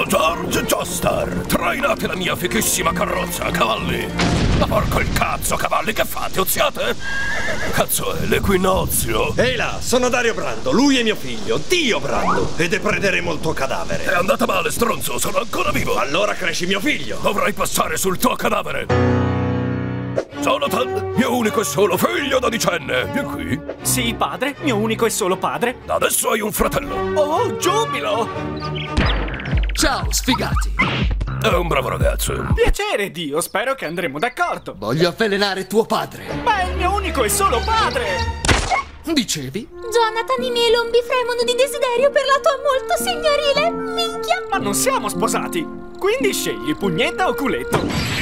Sono George Joestar. Trainate la mia fichissima carrozza, cavalli. Ma porco il cazzo, cavalli, che fate, oziate? Cazzo, è l'equinozio. Ehi là, sono Dario Brando, lui è mio figlio, Dio Brando. E deprederemo il tuo cadavere. È andata male, stronzo, sono ancora vivo. Allora cresci mio figlio. Dovrai passare sul tuo cadavere. Jonathan, mio unico e solo figlio dodicenne. Vieni qui. Sì, padre, mio unico e solo padre. Adesso hai un fratello. Oh, giubilo! Ciao, sfigati! È un bravo ragazzo. Piacere, Dio, spero che andremo d'accordo. Voglio avvelenare tuo padre. Ma è il mio unico e solo padre! Dicevi? Jonathan, i miei lombi fremono di desiderio per la tua molto signorile minchia. Ma non siamo sposati, quindi scegli pugnetta o culetto.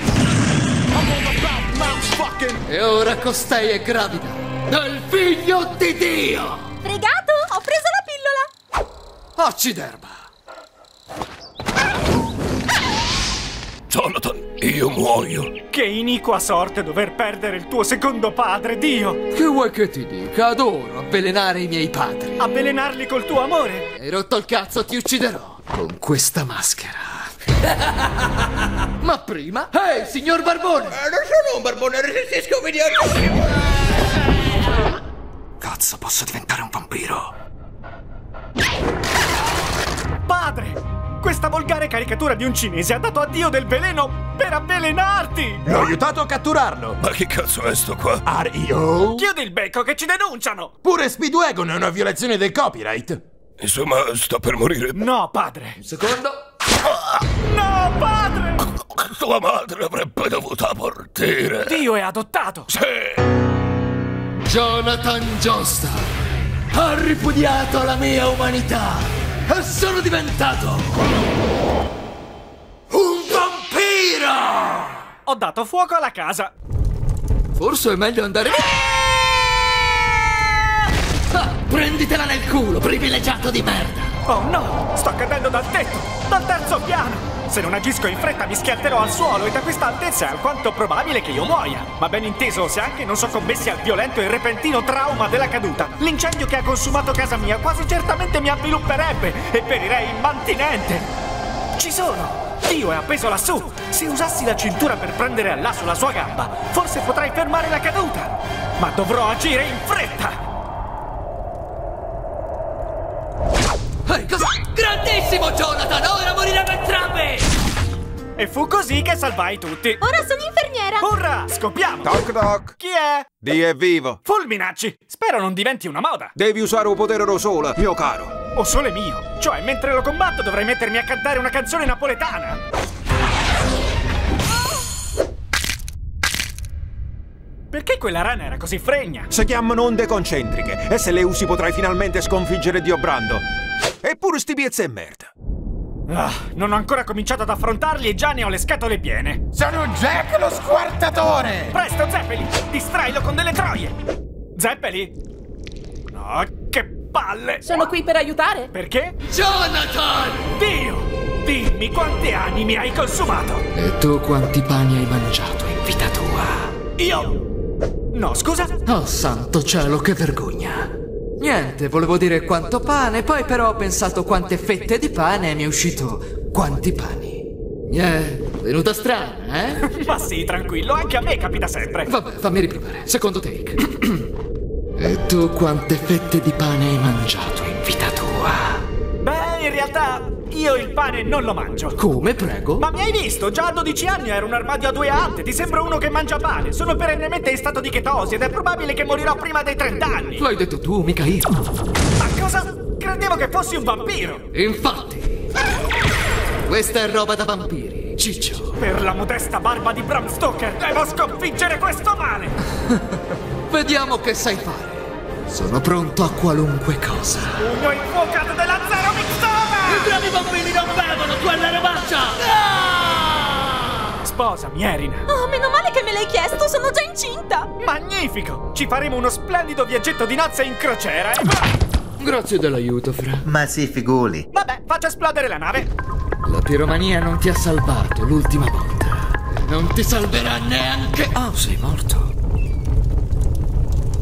E ora costei è gravida del figlio di Dio! Fregato, ho preso la pillola. Occiderba! Jonathan, io muoio. Che iniqua sorte dover perdere il tuo secondo padre, Dio! Che vuoi che ti dica? Adoro avvelenare i miei padri. Avvelenarli col tuo amore? Hai rotto il cazzo, ti ucciderò con questa maschera. Ma prima... Ehi, signor Barbone! Non sono un barbone, resistisco obbediente. Cazzo, posso diventare un vampiro? Padre! Questa volgare caricatura di un cinese ha dato a Dio del veleno per avvelenarti! L'ho aiutato a catturarlo. Ma chi cazzo è sto qua? R.E.O. Chiudi il becco che ci denunciano! Pure Speedwagon è una violazione del copyright. Insomma, sta per morire. No, padre! Un secondo. No, padre! Tua madre avrebbe dovuto abortire. Dio è adottato! Sì. Jonathan Joestar ha ripudiato la mia umanità e sono diventato un vampiro! Ho dato fuoco alla casa! Forse è meglio andare... Ah, prenditela nel culo, privilegiato di merda! Oh no! Sto cadendo dal tetto! Dal terzo piano! Se non agisco in fretta mi schianterò al suolo e da questa altezza è alquanto probabile che io muoia. Ma ben inteso, se anche non soccombessi al violento e repentino trauma della caduta, l'incendio che ha consumato casa mia quasi certamente mi avvilupperebbe e perirei immantinente. Ci sono! Dio è appeso lassù! Se usassi la cintura per prendere allà sulla sua gamba, forse potrei fermare la caduta! Ma dovrò agire in fretta! Ehi, cosa? Grandissimo, Jonathan! Ora moriremo entrambi! E fu così che salvai tutti! Ora sono infermiera. Urra! Scopiamo! Toc toc. Chi è? Dio è vivo. Fulminacci! Spero non diventi una moda! Devi usare un potere da sola, mio caro. O sole mio! Cioè, mentre lo combatto dovrei mettermi a cantare una canzone napoletana! Perché quella rana era così fregna? Si chiamano onde concentriche e se le usi potrai finalmente sconfiggere Dio Brando. Eppure sti piezze e merda. Ah, non ho ancora cominciato ad affrontarli e già ne ho le scatole piene! Sono Jack lo squartatore. Presto, Zeppeli! Distrailo con delle troie! Zeppeli? No, che palle! Sono qui per aiutare. Perché? Jonathan! Dio! Dimmi quante anime hai consumato! E tu quanti pani hai mangiato in vita tua? Io... No, scusa? Oh, santo cielo, che vergogna! Niente, volevo dire quanto pane, poi però ho pensato quante fette di pane e mi è uscito quanti pani. Venuta strana, eh? Ma sì, tranquillo, anche a me capita sempre! Vabbè, fammi riprovare. Secondo take. E tu quante fette di pane hai mangiato in vita tua? Beh, in realtà io il pane non lo mangio. Come, prego? Ma mi hai visto? Già a 12 anni ero un armadio a 2 ante. Ti sembra uno che mangia pane. Sono perennemente in stato di chetosi ed è probabile che morirò prima dei 30 anni. L'hai detto tu, mica io. Ma cosa? Credevo che fossi un vampiro. Infatti, questa è roba da vampiri, ciccio. Per la modesta barba di Bram Stoker devo sconfiggere questo male. Vediamo che sai fare. Sono pronto a qualunque cosa. Pugno infuocato della Zero Mixona! I bravi bambini non bevono quella robaccia! Sposami, Erina. Oh, meno male che me l'hai chiesto, sono già incinta. Magnifico! Ci faremo uno splendido viaggetto di nozze in crociera. Grazie dell'aiuto, Fra. Ma si figuri. Vabbè, faccio esplodere la nave. La piromania non ti ha salvato l'ultima volta. Non ti salverà neanche... Oh, sei morto.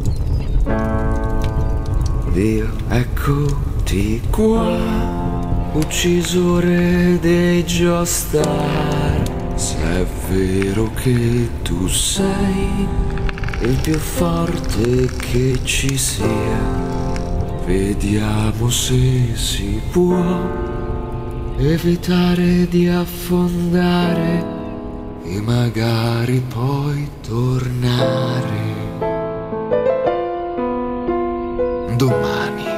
Dio, eccoti qua. uccisore dei Joestar. Se è vero che tu sei il più forte che ci sia, vediamo se si può evitare di affondare e magari poi tornare domani.